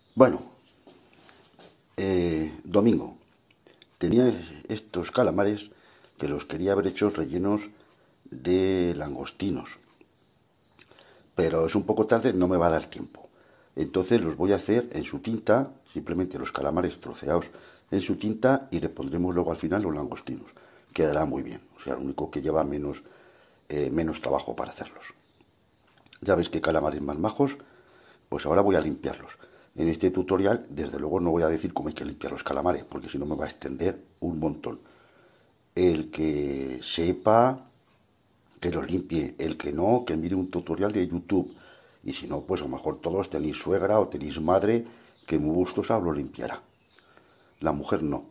Bueno, domingo. Tenía estos calamares que los quería haber hecho rellenos de langostinos. Pero es un poco tarde, no me va a dar tiempo. Entonces los voy a hacer en su tinta, simplemente los calamares troceados en su tinta, y le pondremos luego al final los langostinos. Quedará muy bien. O sea, lo único que lleva menos trabajo para hacerlos. Ya veis que calamares más majos. Pues ahora voy a limpiarlos. En este tutorial, desde luego, no voy a decir cómo hay que limpiar los calamares, porque si no me va a extender un montón. El que sepa, que los limpie. El que no, que mire un tutorial de YouTube. Y si no, pues a lo mejor todos tenéis suegra o tenéis madre que muy gustosa lo limpiará. La mujer no.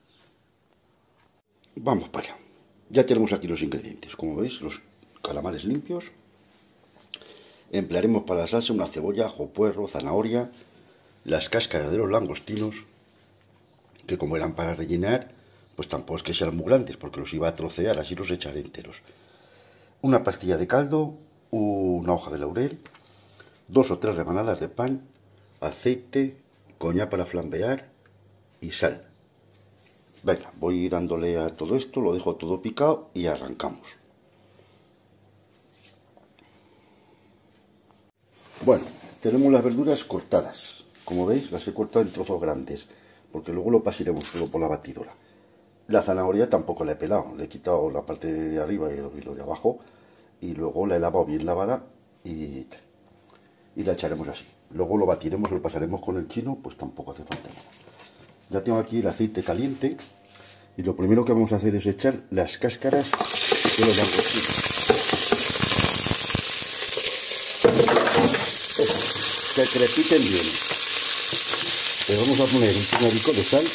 Vamos para allá. Ya tenemos aquí los ingredientes. Como veis, los calamares limpios. Emplearemos para la salsa una cebolla, ajo, puerro, zanahoria, las cáscaras de los langostinos, que como eran para rellenar, pues tampoco es que sean muy grandes, porque los iba a trocear, así los echaré enteros. Una pastilla de caldo, una hoja de laurel, 2 o 3 rebanadas de pan, aceite, coñac para flambear y sal. Venga, voy dándole a todo esto, lo dejo todo picado y arrancamos. Bueno, tenemos las verduras cortadas. Como veis, las he cortado en trozos grandes, porque luego lo pasaremos solo por la batidora. La zanahoria tampoco la he pelado, le he quitado la parte de arriba y lo de abajo, y luego la he lavado bien lavada y la echaremos así. Luego lo batiremos, lo pasaremos con el chino, pues tampoco hace falta nada. Ya tengo aquí el aceite caliente, y lo primero que vamos a hacer es echar las cáscaras de los langostinos. Que crepiten bien. Le vamos a poner un puñadico de sal.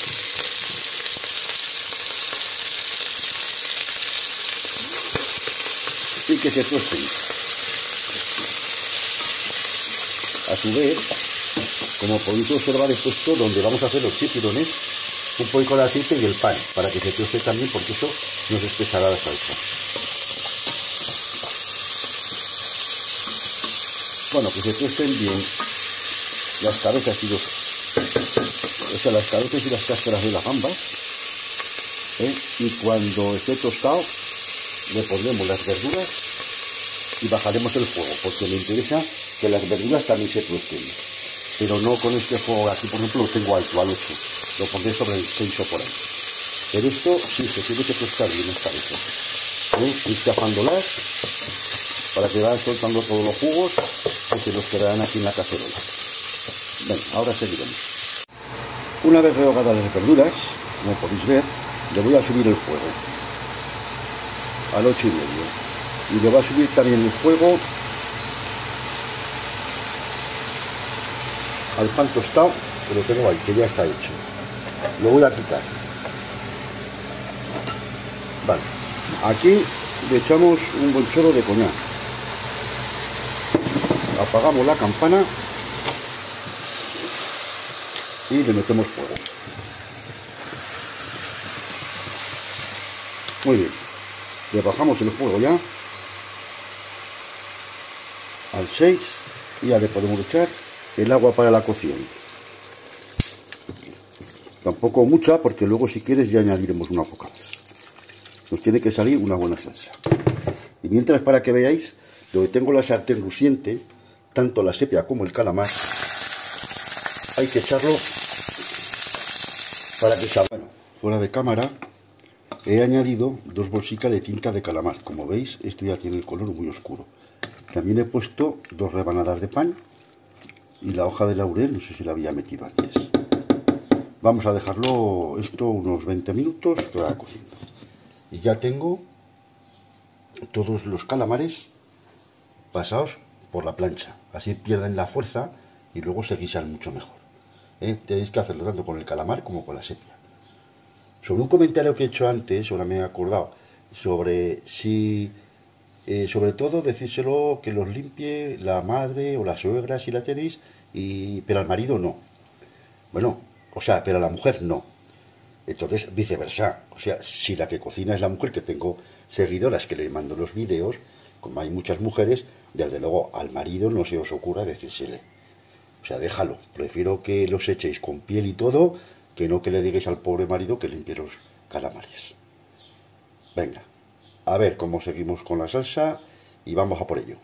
Y que se tuesten. A su vez, como podéis observar, he puesto donde vamos a hacer los chipirones un poco de aceite y el pan, para que se tueste también, porque eso nos espesará la salsa. Bueno, que se tuesten bien las cabezas y las cabezas y las cáscaras de las gambas, y cuando esté tostado le pondremos las verduras y bajaremos el fuego, porque me interesa que las verduras también se tuesten, pero no con este fuego. Aquí por ejemplo lo tengo alto, al 8, lo pondré sobre el 6 o por ahí, pero esto sí se tiene que tostar bien las cabezas, ir chafándolas para que vayan soltando todos los jugos que se nos quedarán aquí en la cacerola. Bueno, ahora seguiremos. Una vez rehogadas las verduras, como podéis ver, le voy a subir el fuego al 8,5, y le voy a subir también el fuego al pan tostado, que lo tengo ahí, que ya está hecho. Lo voy a quitar. Vale, aquí le echamos un buen chorro de coñac. Apagamos la campana y le metemos fuego. Muy bien, le bajamos el fuego ya al 6 y ya le podemos echar el agua para la cocción. Tampoco mucha, porque luego si quieres ya añadiremos una poca más. Nos tiene que salir una buena salsa. Y mientras, para que veáis, donde tengo la sartén luciente, tanto la sepia como el calamar, hay que echarlo para que salga. Bueno, fuera de cámara he añadido 2 bolsicas de tinta de calamar. Como veis, esto ya tiene el color muy oscuro. También he puesto 2 rebanadas de pan y la hoja de laurel, no sé si la había metido antes. Vamos a dejarlo esto unos 20 minutos que vaya cociendo. Y ya tengo todos los calamares pasados por la plancha, así pierden la fuerza y luego se guisan mucho mejor. Tenéis que hacerlo tanto con el calamar como con la sepia. Sobre un comentario que he hecho antes, ahora me he acordado, sobre si, sobre todo decírselo que los limpie la madre o la suegra si la tenéis, pero al marido no. Bueno, o sea, pero a la mujer no. Entonces, viceversa. O sea, si la que cocina es la mujer, que tengo seguidoras que le mando los vídeos, como hay muchas mujeres, desde luego al marido no se os ocurra decírsele. O sea, déjalo. Prefiero que los echéis con piel y todo, que no que le digáis al pobre marido que limpie los calamares. Venga, a ver cómo seguimos con la salsa y vamos a por ello.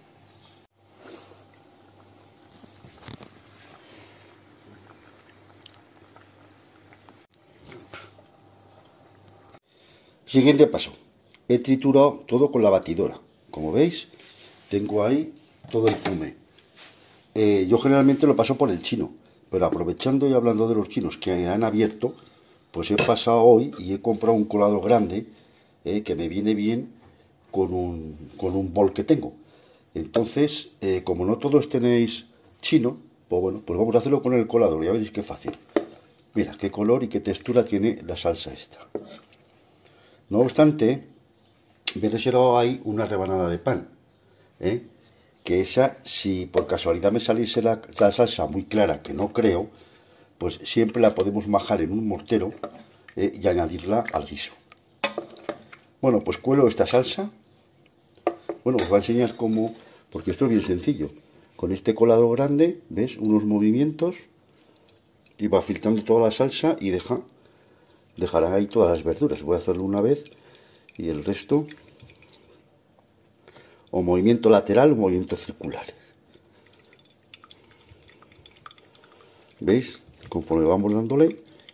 Siguiente paso. He triturado todo con la batidora. Como veis, tengo ahí todo el zume. Yo generalmente lo paso por el chino, pero aprovechando y hablando de los chinos que han abierto, pues he pasado hoy y he comprado un colador grande que me viene bien con un bol que tengo. Entonces, como no todos tenéis chino, pues bueno, pues vamos a hacerlo con el colador. Ya veréis qué fácil. Mira, qué color y qué textura tiene la salsa esta. No obstante, me he reservado ahí una rebanada de pan, que esa, si por casualidad me saliese la salsa muy clara, que no creo, pues siempre la podemos majar en un mortero y añadirla al guiso. Bueno, pues cuelo esta salsa. Bueno, os voy a enseñar cómo, porque esto es bien sencillo. Con este colador grande, ¿ves? Unos movimientos y va filtrando toda la salsa y dejará ahí todas las verduras. Voy a hacerlo una vez y el resto, o movimiento lateral o movimiento circular. ¿Veis? Conforme vamos dándole,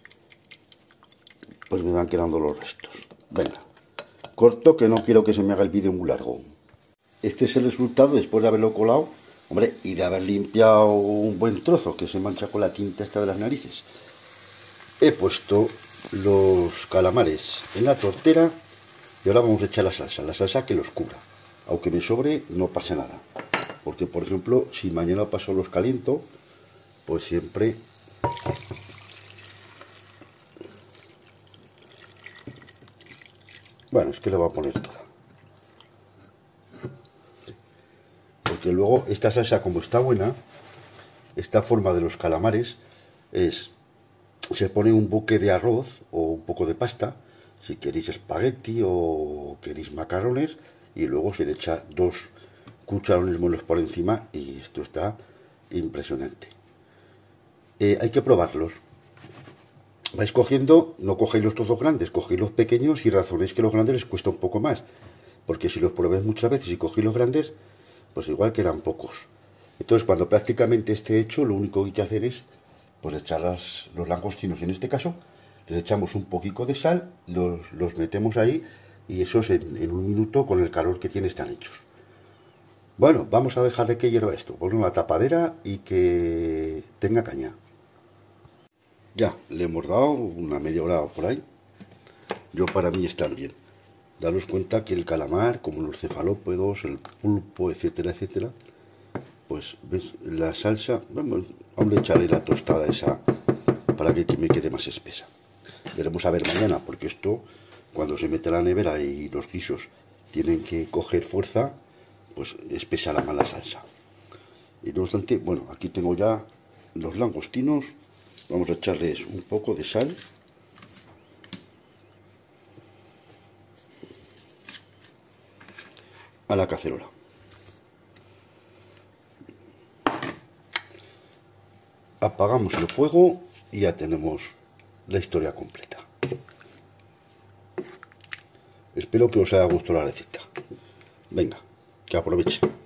pues me van quedando los restos. Venga, corto que no quiero que se me haga el vídeo muy largo. Este es el resultado después de haberlo colado, hombre, y de haber limpiado un buen trozo que se mancha con la tinta esta de las narices. He puesto los calamares en la tortera y ahora vamos a echar la salsa que los cubra. Aunque me sobre, no pasa nada. Porque, por ejemplo, si mañana paso los caliento, pues siempre... Bueno, es que le voy a poner toda. Porque luego esta salsa, como está buena, esta forma de los calamares es... Se pone un buque de arroz o un poco de pasta, si queréis espagueti o queréis macarrones, y luego se le echa 2 cucharones molos por encima y esto está impresionante. Hay que probarlos. Vais cogiendo, no cogéis los trozos grandes, cogéis los pequeños y razonéis que los grandes les cuesta un poco más, porque si los probéis muchas veces y cogéis los grandes, pues igual quedan pocos. Entonces, cuando prácticamente esté hecho, lo único que hay que hacer es pues echar los langostinos. En este caso, les echamos un poquito de sal, los metemos ahí y esos en un minuto, con el calor que tiene, están hechos. Bueno, vamos a dejarle que hierva esto, ponle una tapadera y que tenga caña. Ya, le hemos dado una media hora por ahí. Yo, para mí están bien. Daros cuenta que el calamar, como los cefalópodos, el pulpo, etcétera, etcétera, pues ves la salsa. Vamos a echarle la tostada esa para que me quede más espesa. Veremos a ver mañana, porque esto, cuando se mete a la nevera y los guisos tienen que coger fuerza, pues espesa la mala salsa. Y no obstante, bueno, aquí tengo ya los langostinos. Vamos a echarles un poco de sal. A la cacerola. Apagamos el fuego y ya tenemos la historia completa. Espero que os haya gustado la receta. Venga, que aprovechen.